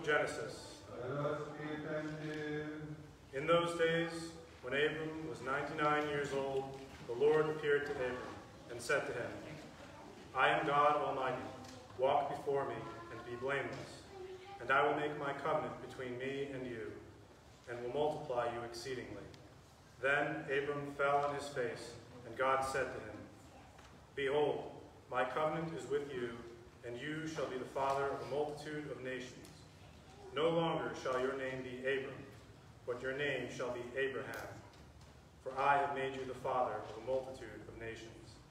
Genesis. Let us be attentive. In those days, when Abram was 99 years old, the Lord appeared to Abram and said to him, I am God Almighty. Walk before me and be blameless, and I will make my covenant between me and you, and will multiply you exceedingly. Then Abram fell on his face, and God said to him, Behold, my covenant is with you, and you shall be the father of a multitude of nations. No longer shall your name be Abram, but your name shall be Abraham, for I have made you the father of a multitude of nations.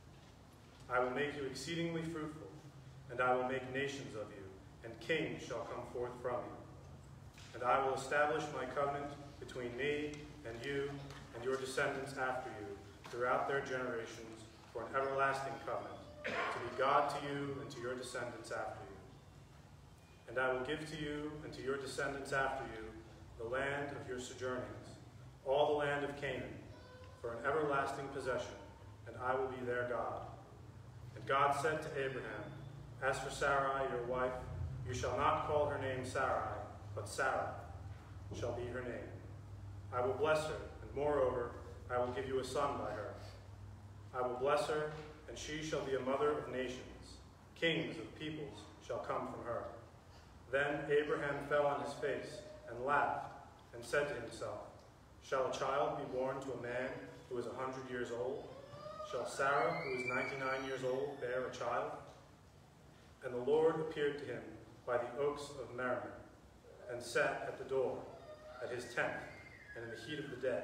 I will make you exceedingly fruitful, and I will make nations of you, and kings shall come forth from you. And I will establish my covenant between me and you and your descendants after you throughout their generations for an everlasting covenant, to be God to you and to your descendants after you. And I will give to you and to your descendants after you the land of your sojournings, all the land of Canaan, for an everlasting possession, and I will be their God. And God said to Abraham, As for Sarai, your wife, you shall not call her name Sarai, but Sarah shall be her name. I will bless her, and moreover, I will give you a son by her. I will bless her, and she shall be a mother of nations. Kings of peoples shall come from her. Then Abraham fell on his face and laughed, and said to himself, Shall a child be born to a man who is 100 years old? Shall Sarah, who is 99 years old, bear a child? And the Lord appeared to him by the oaks of Mamre, and sat at the door, at his tent, and in the heat of the day.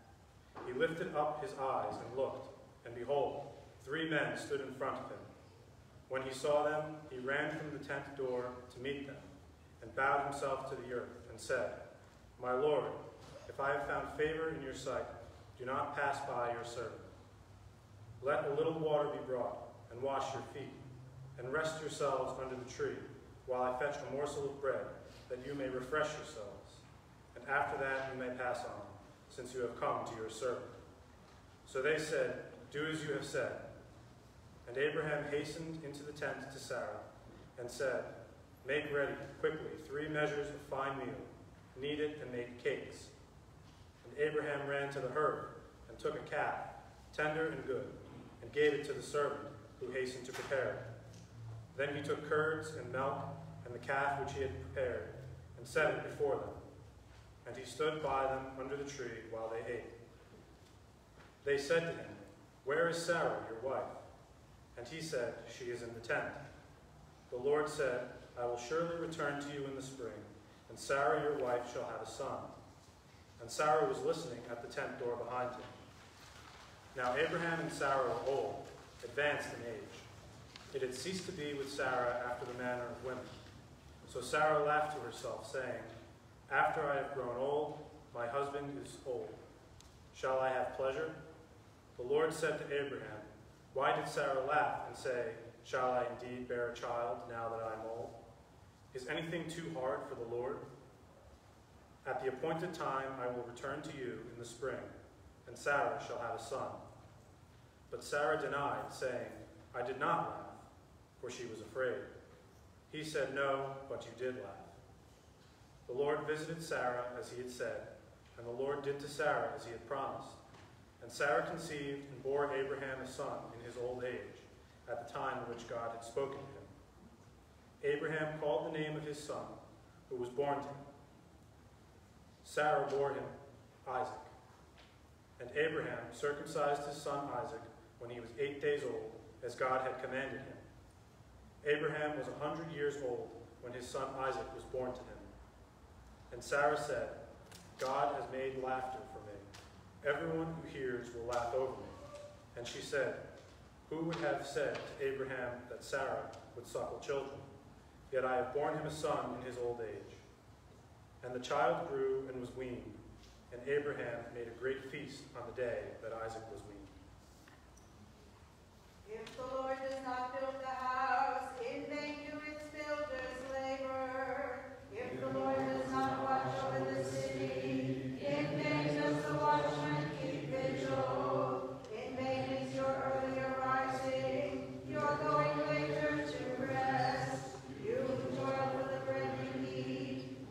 He lifted up his eyes and looked, and behold, 3 men stood in front of him. When he saw them, he ran from the tent door to meet them, and bowed himself to the earth, and said, My Lord, if I have found favor in your sight, do not pass by your servant. Let a little water be brought, and wash your feet, and rest yourselves under the tree, while I fetch a morsel of bread, that you may refresh yourselves. And after that you may pass on, since you have come to your servant. So they said, Do as you have said. And Abraham hastened into the tent to Sarah, and said, Make ready, quickly, 3 measures of fine meal, knead it and make cakes. And Abraham ran to the herd, and took a calf, tender and good, and gave it to the servant, who hastened to prepare it. Then he took curds and milk, and the calf which he had prepared, and set it before them. And he stood by them under the tree while they ate. They said to him, Where is Sarah, your wife? And he said, She is in the tent. The Lord said, I will surely return to you in the spring, and Sarah, your wife, shall have a son. And Sarah was listening at the tent door behind him. Now Abraham and Sarah were old, advanced in age. It had ceased to be with Sarah after the manner of women. So Sarah laughed to herself, saying, After I have grown old, my husband is old. Shall I have pleasure? The Lord said to Abraham, Why did Sarah laugh and say, Shall I indeed bear a child now that I am old? Is anything too hard for the Lord? At the appointed time I will return to you in the spring, and Sarah shall have a son. But Sarah denied, saying, I did not laugh, for she was afraid. He said, No, but you did laugh. The Lord visited Sarah as he had said, and the Lord did to Sarah as he had promised. And Sarah conceived and bore Abraham a son in his old age, at the time in which God had spoken to him. Abraham called the name of his son, who was born to him. Sarah bore him Isaac. And Abraham circumcised his son Isaac when he was 8 days old, as God had commanded him. Abraham was 100 years old when his son Isaac was born to him. And Sarah said, God has made laughter for me. Everyone who hears will laugh over me. And she said, Who would have said to Abraham that Sarah would suckle children? Yet I have borne him a son in his old age. And the child grew and was weaned, and Abraham made a great feast on the day that Isaac was weaned. If the Lord does not build the house, in vain do its builders labor. If the Lord does not watch over the city, in vain does the watchman keep vigil. In vain is your early arising, your going later to rest. You who toil for the bread you need,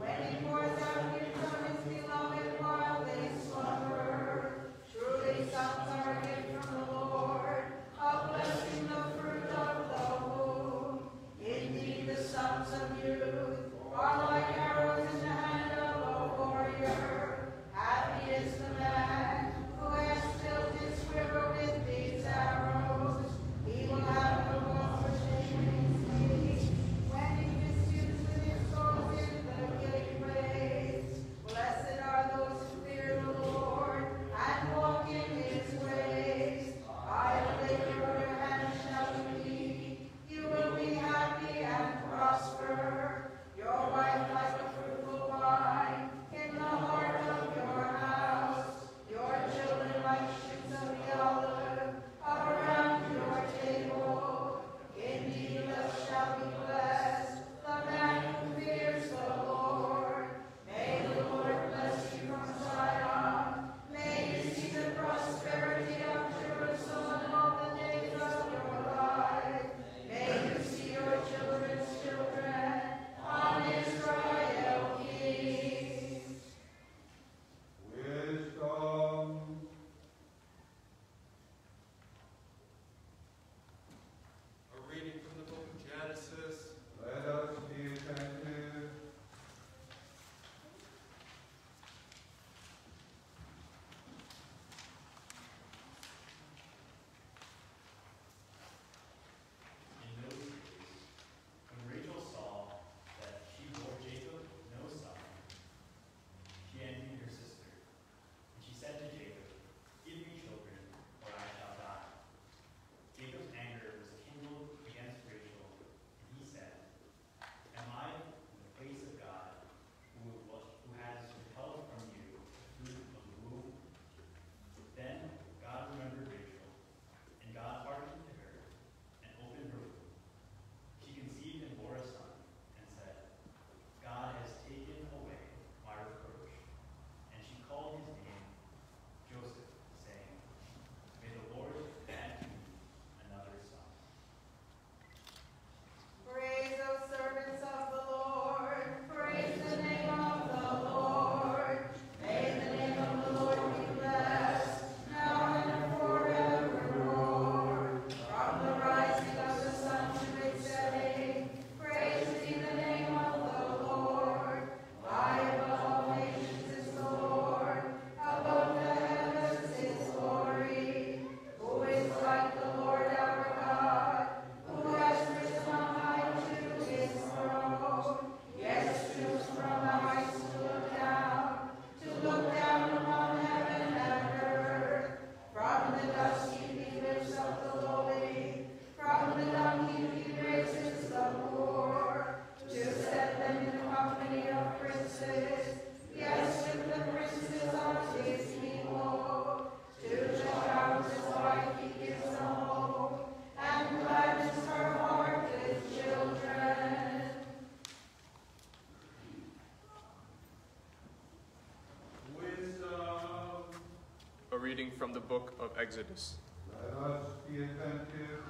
reading from the book of Exodus. Let us be attentive.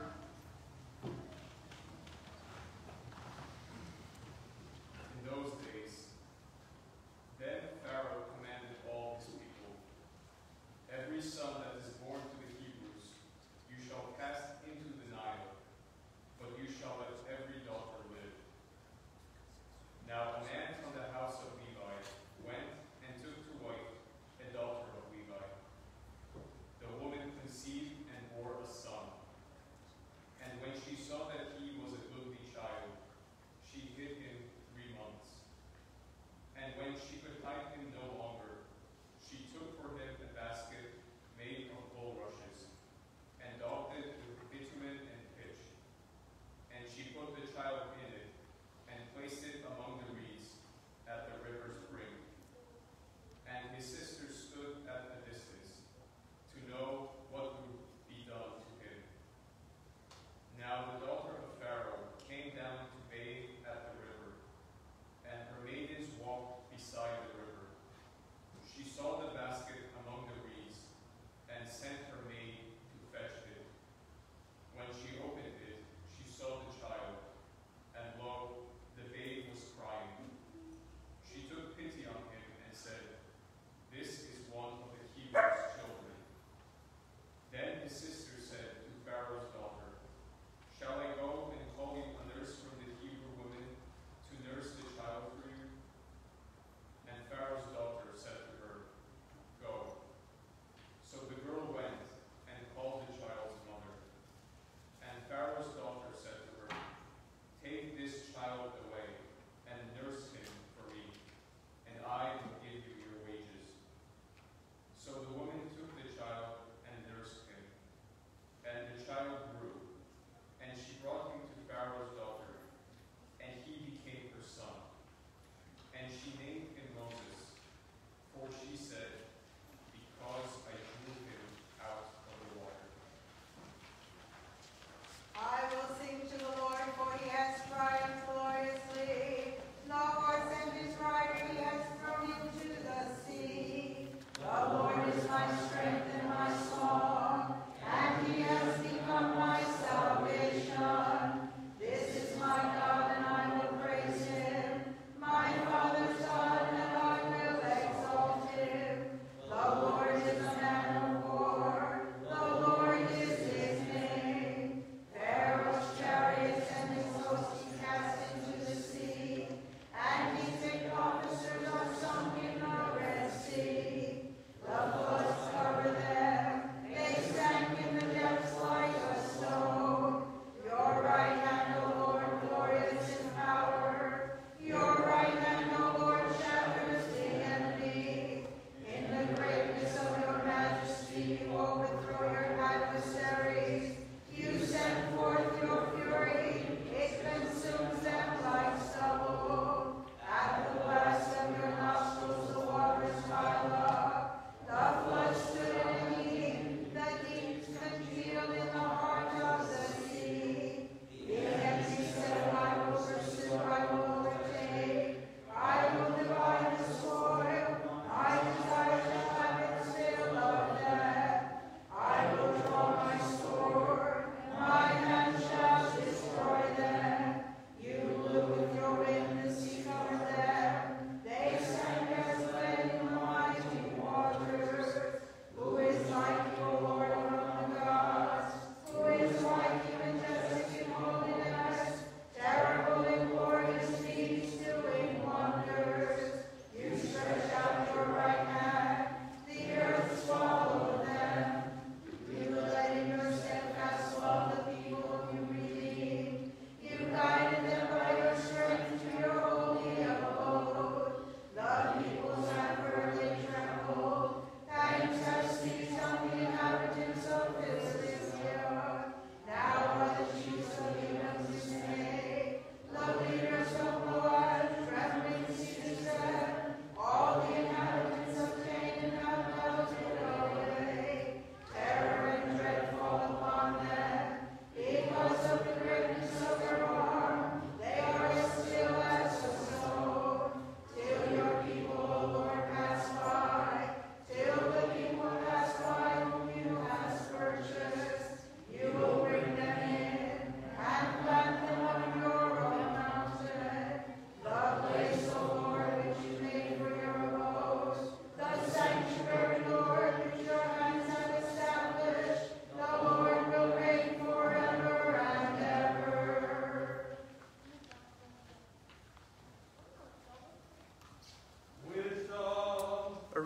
In those days, then Pharaoh commanded all his people, "Every son that is born to the Hebrews you shall cast into the Nile, but you shall let every daughter live." Now a man from the house of Levi went and took to wife a daughter of Levi. The woman conceived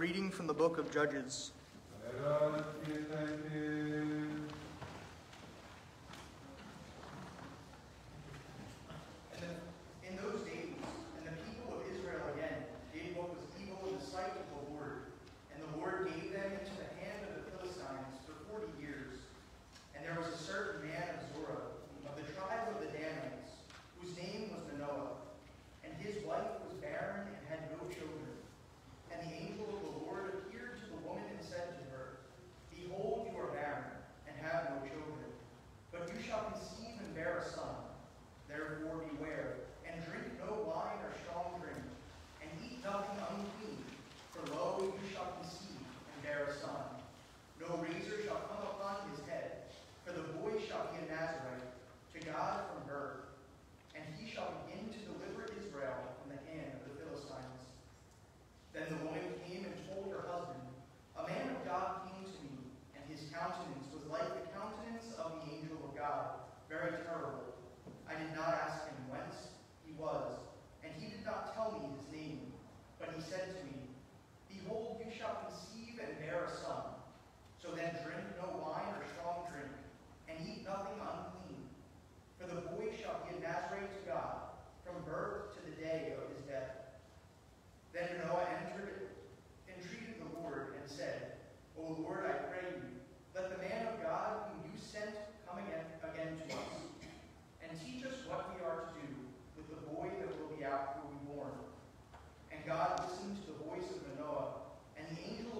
reading from the book of Judges. Let us be attentive. In those days, and the people of Israel again did what was evil in the sight of the Lord, and the Lord gave them into the hand of the Philistines for 40 years. And there was a certain man of Zorah, of the tribe of the Danites, whose name was Manoah, and his wife was barren and had no children. And the angel of the Lord appeared to the woman and said to her, Behold, you are barren, and have no children, but you shall conceive and bear a son. Therefore beware, and drink no wine or strong drink, and eat nothing unclean, for lo, you shall conceive and bear a son. No razor shall come upon his head, for the boy shall be a Nazarite to God from birth, and he shall begin to deliver Israel from the hand of the Philistines. Then the woman came and told her husband, A man of God came to me, and his countenance was like the countenance of the angel of God, very terrible. I did not ask him whence he was, and he did not tell me his name. But he said to me, Behold, you shall conceive and bear a son. So then drink no wine or strong drink, and eat nothing unclean. For the boy shall be a Nazarite to God, from birth to the day of his death. Then Manoah entreated the Lord, and said, O Lord, I pray you, let the man of God whom you sent come again to us, and teach us what we are to do with the boy that will be born. And God listened to the voice of Manoah, and the angel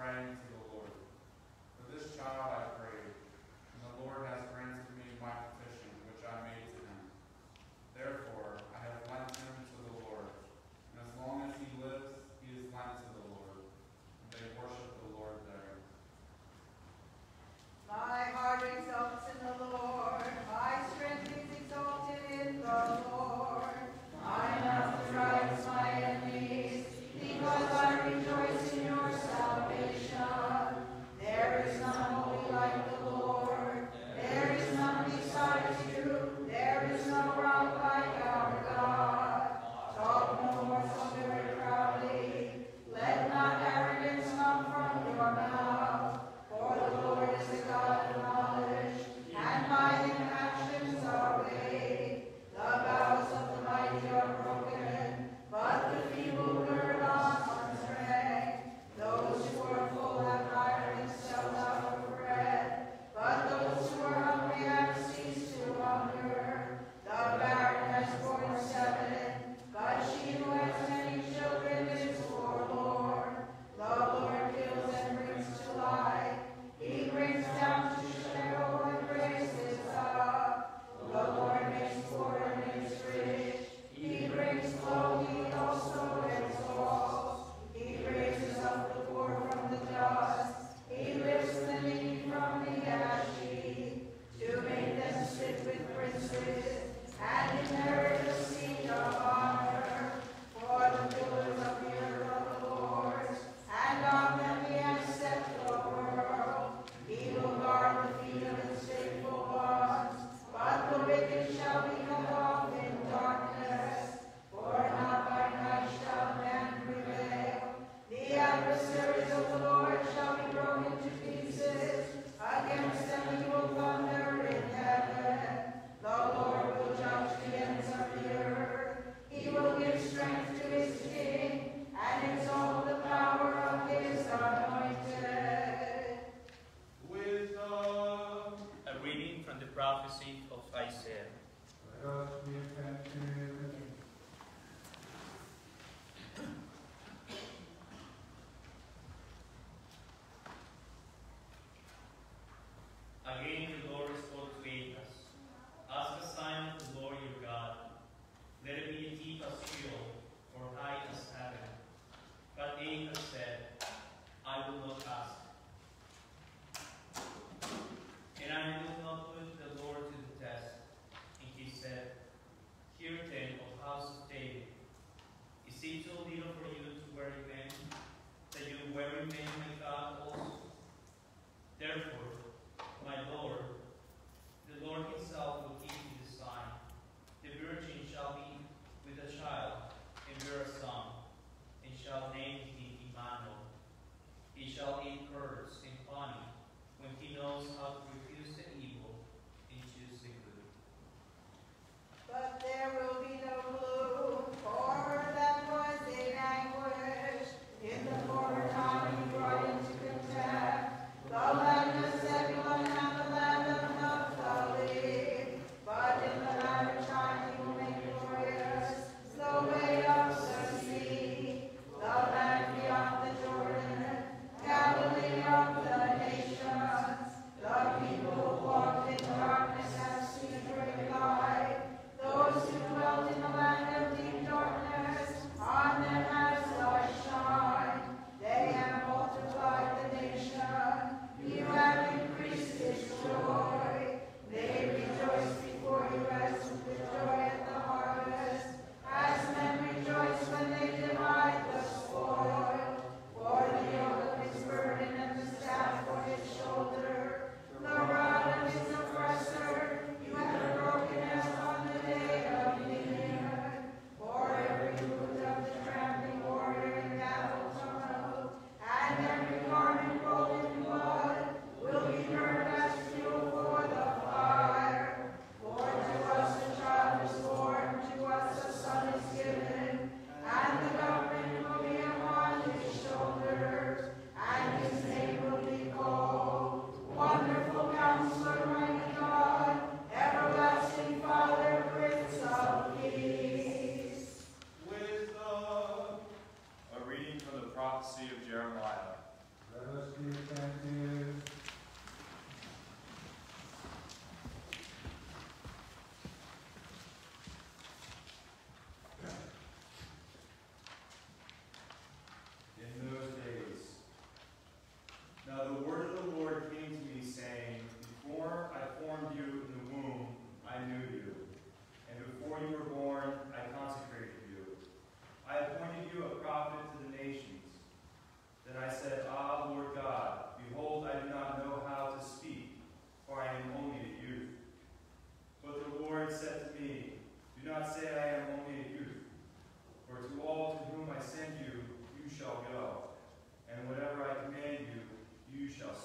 praying to the Lord. For this child I prayed, and the Lord has granted me my petition, which I made to him. Therefore I have lent him to the Lord, and as long as he lives, he is lent to the Lord. And they worship the Lord there. My heart exalts in the Lord, my strength is exalted in the Lord. My mouth derided my enemies, because I rejoice in your salvation. Now the word of the Lord came to me, saying, Before I formed you in the womb, I knew you. And before you were born, I consecrated you. I appointed you a prophet to the nations. Then I said, Ah, Lord God, behold, I do not know how to speak, for I am only a youth. But the Lord said to me, Do not say I am only a youth, for to all to whom I send you, you shall go, and whatever I command you, you shall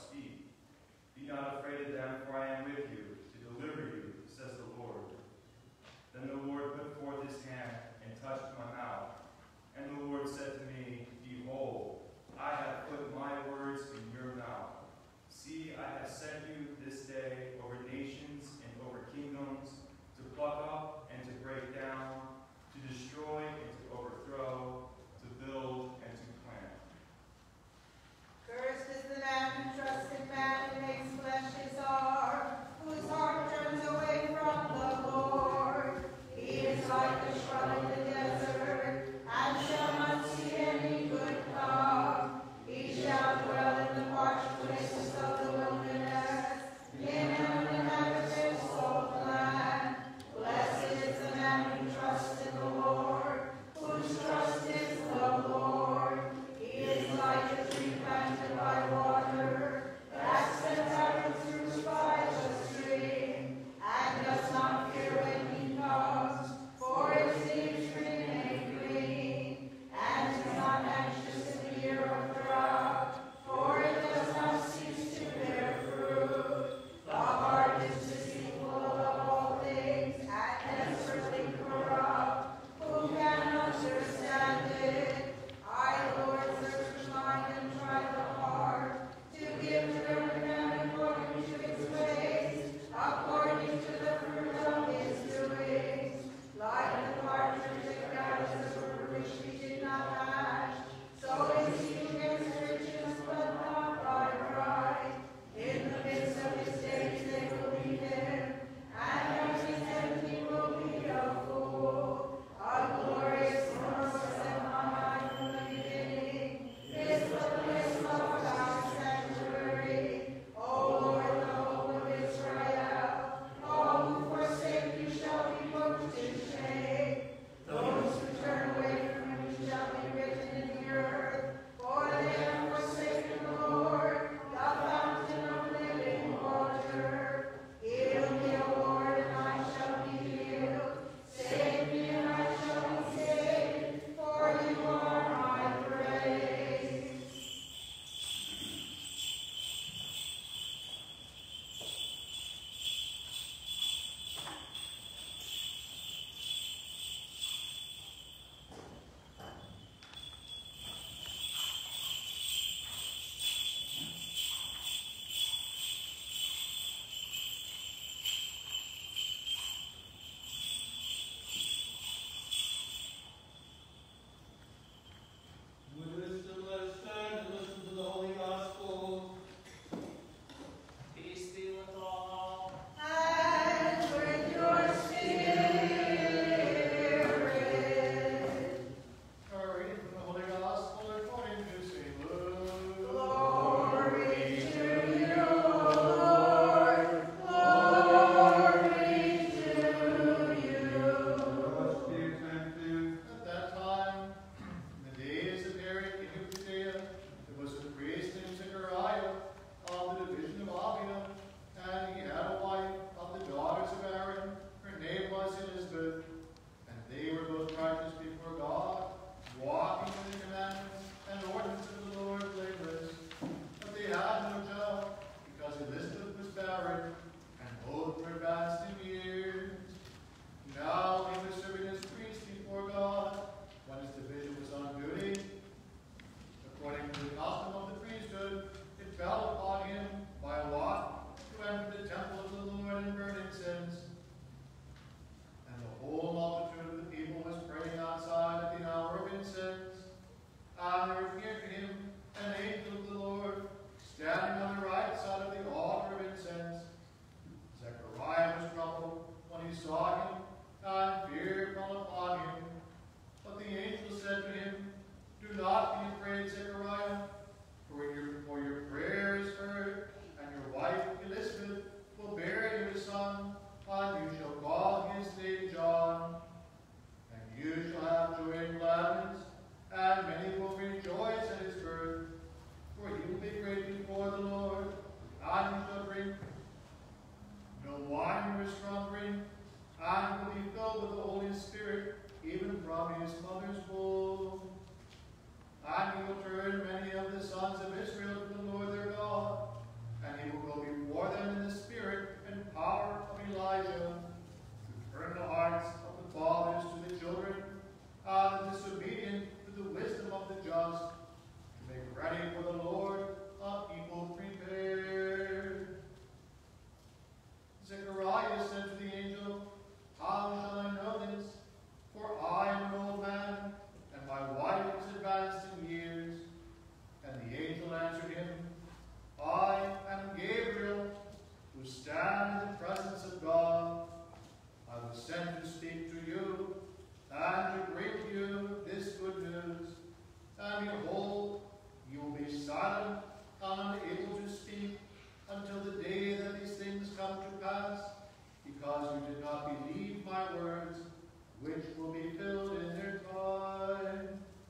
unable to speak until the day that these things come to pass, because you did not believe my words, which will be filled in their time.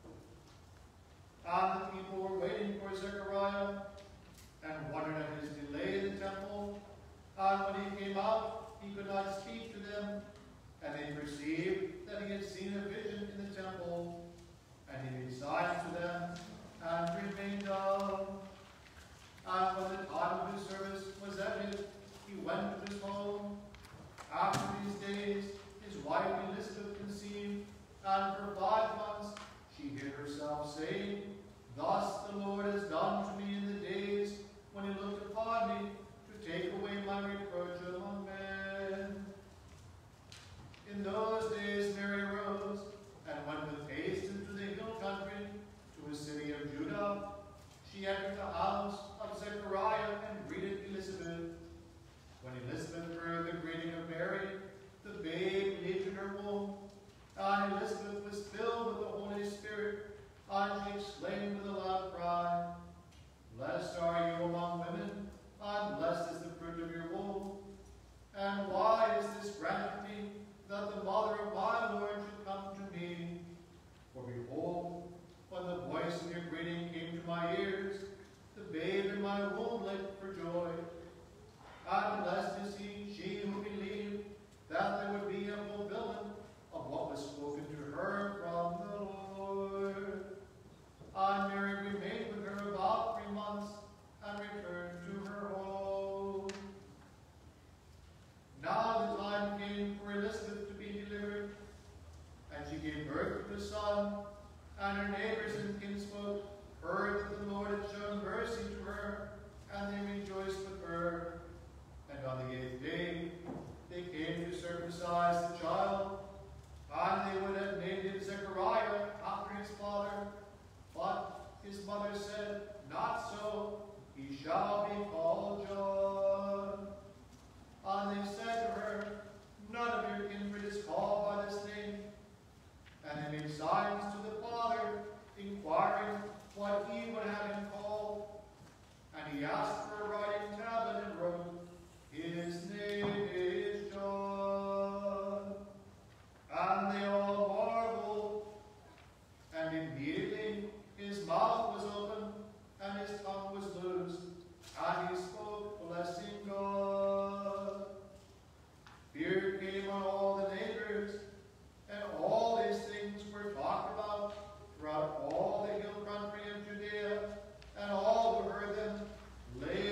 And the people were waiting for Zechariah, and wondered at his delay in the temple. And when he came out, he could not speak to them, and they perceived that he had seen a vision in the temple. And he made signs to them, and remained dumb. And when the time of his service was ended, he went to his home. After these days, his wife Elizabeth conceived, and for 5 months she hid herself, saying, Thus the Lord has done to me in the days when he looked upon me to take away my reproach among men. In those days Mary arose and went with haste into the hill country to a city of Judah. She entered the house of Zechariah and greeted Elizabeth. When Elizabeth heard the greeting of Mary, the babe leaped in her womb, and Elizabeth was filled with the Holy Spirit, and she exclaimed with a loud cry, Blessed are you among women, and blessed is the fruit of your womb. And why is this granted me, that the mother of my Lord should come to me? For behold, when the voice of your greeting came to my ears, the babe in my womb leaped for joy. And blessed is she who believed that there would be a fulfillment of what was spoken to her from the Lord. And Mary remained with her about 3 months, and returned to her home. Now the time came for Elizabeth to be delivered, and she gave birth to a son, and her neighbors and kinsfolk heard that the Lord had shown mercy to her, and they rejoiced with her. And on the 8th day they came to circumcise the child, and they would have named him Zechariah after his father. But his mother said, Not so, he shall be called John. And they said to her, None of your kindred is called by this name. And they made signs to the father, inquiring what he would have him called. And he asked for a writing tablet and wrote, His name is John. And they all marveled. And immediately his mouth was opened, and his tongue was loosed, and he spoke, blessing God. Fear came on all the neighbors, and all these things were talked about throughout all the hill country of Judea, and all who heard them laid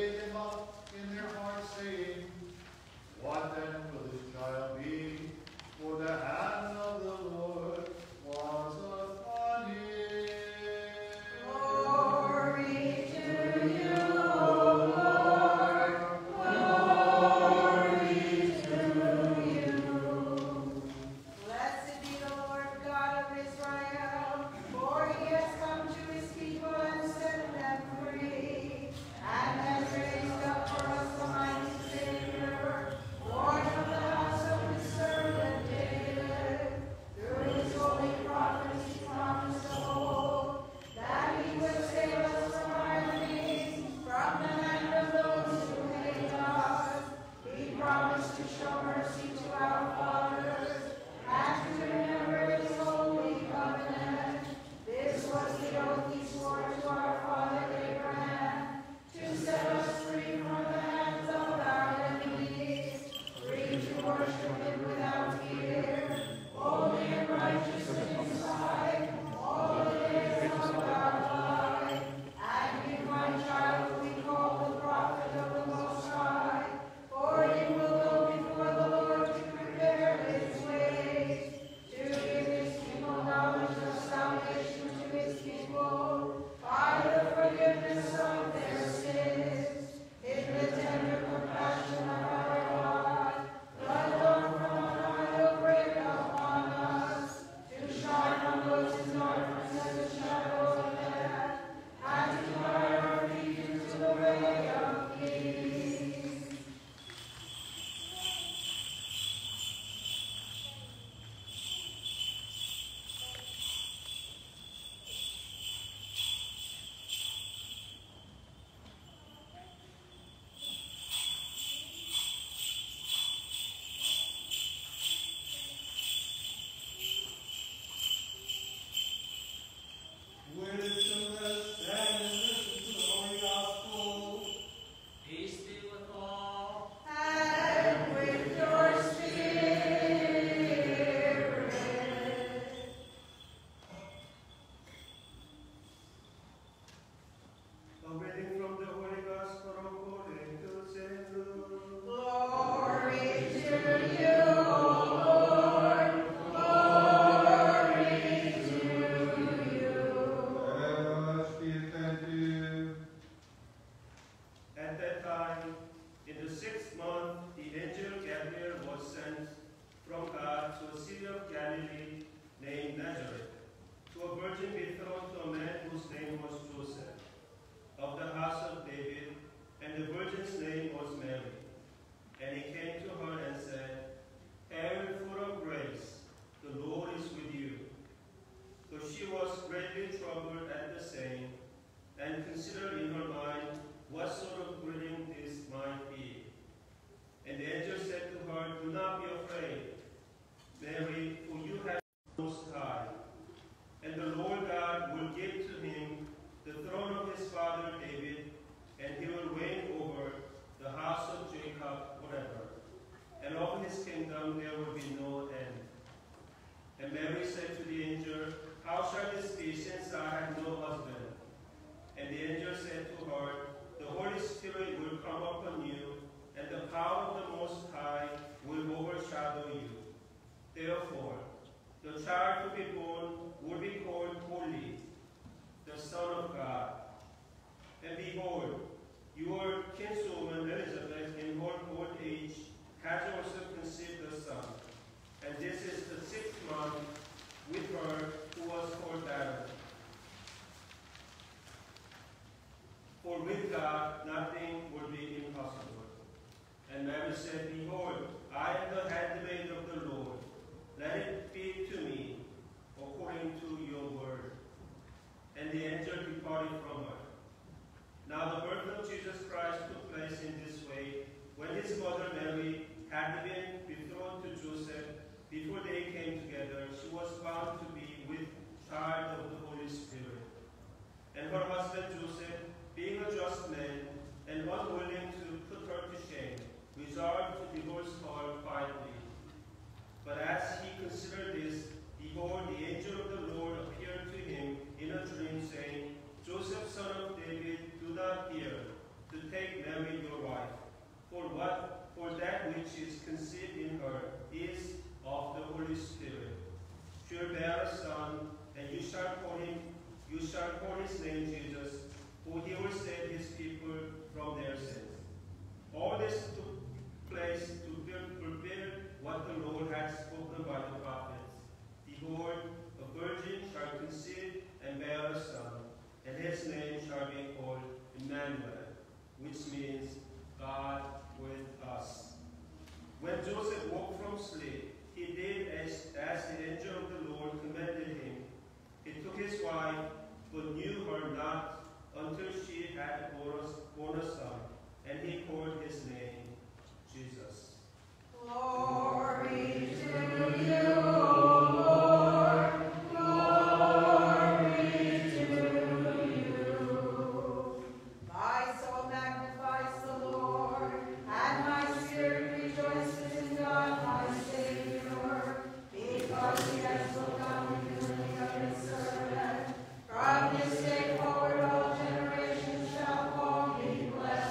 At that time, in the 6th month, the angel Gabriel was sent from God to a city of Galilee named Nazareth, to a virgin betrothed to a man whose name was Joseph, of the house of David, and the virgin's name was Mary. And he came to her and said, Hail, full of grace, the Lord is with you. So she was greatly troubled at the saying, and considered in her mind what sort of greeting this might be. And the angel said to her, Do not be afraid, Mary, for you have the Most High. And the Lord God will give to him the throne of his father David, and he will reign over the house of Jacob forever. And of his kingdom there will be no end. And Mary said to the angel, How shall this be, since I have no husband? And the angel said to her, The Holy Spirit will come upon you, and the power of the Most High will overshadow you. Therefore, the child to be born will be called Holy, the Son of God. And behold, your kinswoman Elizabeth, in her old age, has also conceived a son. And this is the 6th month with her who was called barren. For with God nothing will be impossible. And Mary said, Behold, I am the handmaid of the Lord. Let it be to me according to your word. And the angel departed from her. Now the birth of Jesus Christ took place in this way, when his mother Mary had been betrothed to Joseph. Before they came together, she was found to be with child of the Holy Spirit. And her husband Joseph, being a just man and unwilling to put her to shame, resolved to divorce her quietly. But as he considered this, behold, the angel of the Lord appeared to him in a dream, saying, Joseph, son of David, do not fear to take Mary your wife, for that which is conceived in her is of the Holy Spirit. She will bear a son, and you shall call his name Jesus, for he will save his people from their sins. All this took place to fulfill what the Lord had spoken by the prophets. Behold, a virgin shall conceive and bear a son, and his name shall be called Emmanuel, which means God with us. When Joseph woke from sleep, he did as the angel of the Lord commanded him. He took his wife, but knew her not until she had borne a son, and he called his name Jesus. Glory to you, Lord. Glory to you. My soul magnifies the Lord, and my spirit rejoices in God my Savior, because he has looked on the humility of his servant. From this day forward all generations shall call me blessed.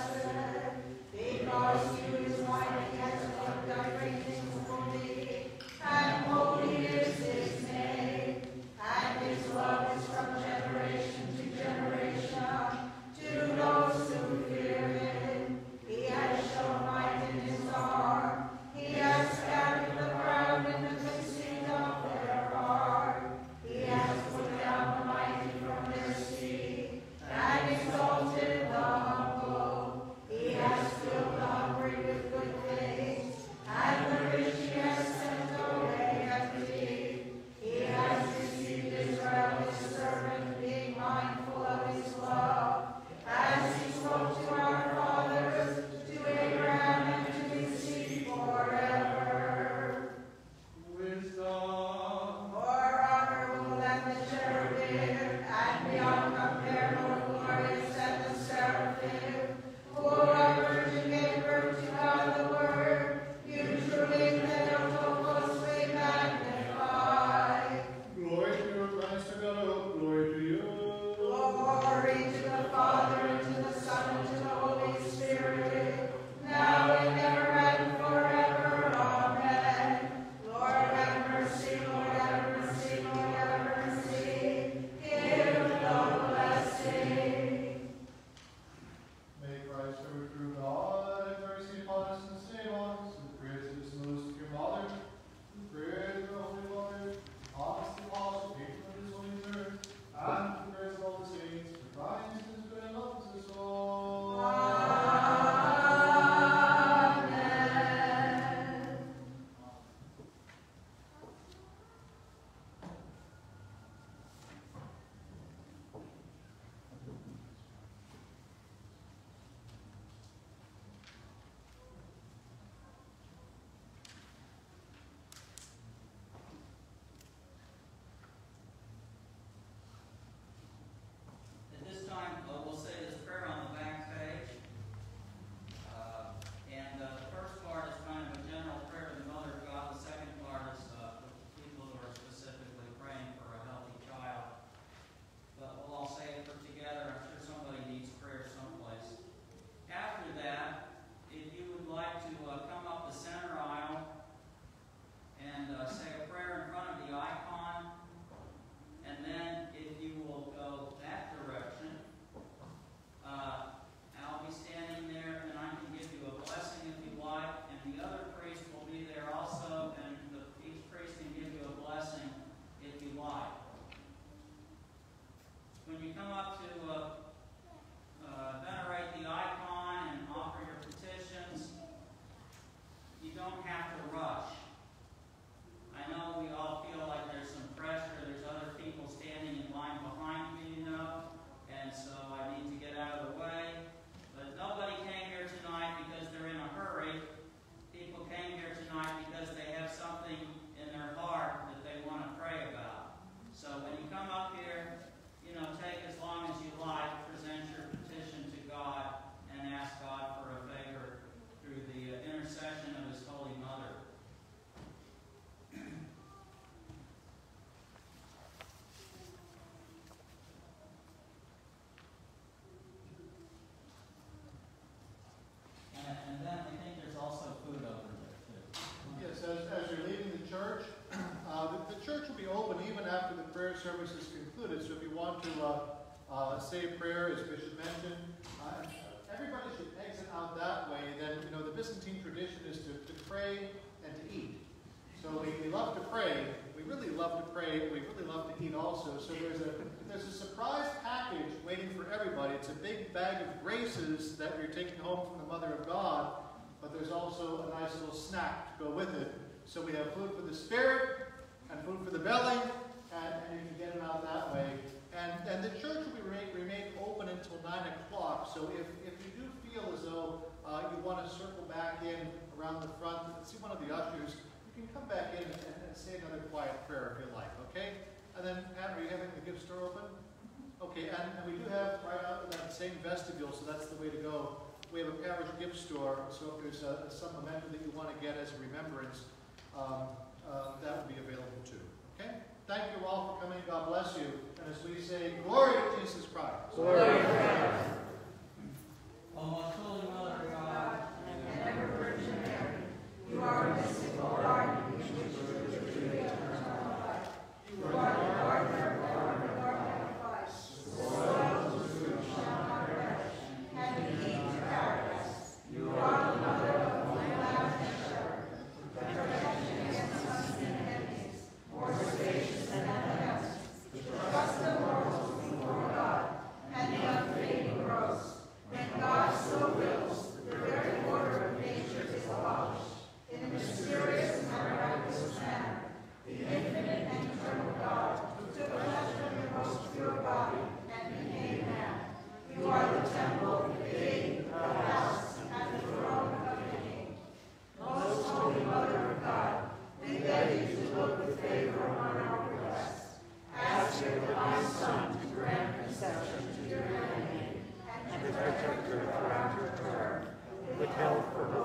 service is concluded. So if you want to say a prayer, as Bishop mentioned, everybody should exit out that way. Then, you know, the Byzantine tradition is to pray and to eat. So we love to pray. We really love to pray. We really love to eat also. So there's a surprise package waiting for everybody. It's a big bag of graces that you're taking home from the Mother of God, but there's also a nice little snack to go with it. So we have food for the spirit and food for the belly, and you can get it out that way. And the church will remain open until 9 o'clock. So if you do feel as though you want to circle back in around the front and see one of the ushers, you can come back in and say another quiet prayer if you like, okay? And then, Pat, are you having the gift store open? Okay, and we do have right out in that same vestibule, so that's the way to go. We have a parish gift store, so if there's some memento that you want to get as a remembrance, that will be available too, okay? Thank you all for coming. God bless you. And as we say, glory to Jesus Christ. Glory to Christ. O most holy Mother of God, And ever Virgin Mary, you are a mystical garden in which is the tree of eternal life. You are the gardener of our sacrifice. The soil whose fruit shall not perish, and the heat to paradise. You are the mother of the Lamb and shepherd, protection against unseen enemies, more spacious than the heavens, the trust of mortals before God, and the unfading rose. When God so wills, the very order of nature is abolished. In a mysterious and miraculous manner, the infinite and eternal God, who took flesh from your most pure body and became man. You are the temple, the gate, the house, and the throne of your King. Most Holy Mother of God, we beg you to look with favor on our requests. Ask your divine Son to grant conception to your handmaid, and to protect her throughout her term, withheld for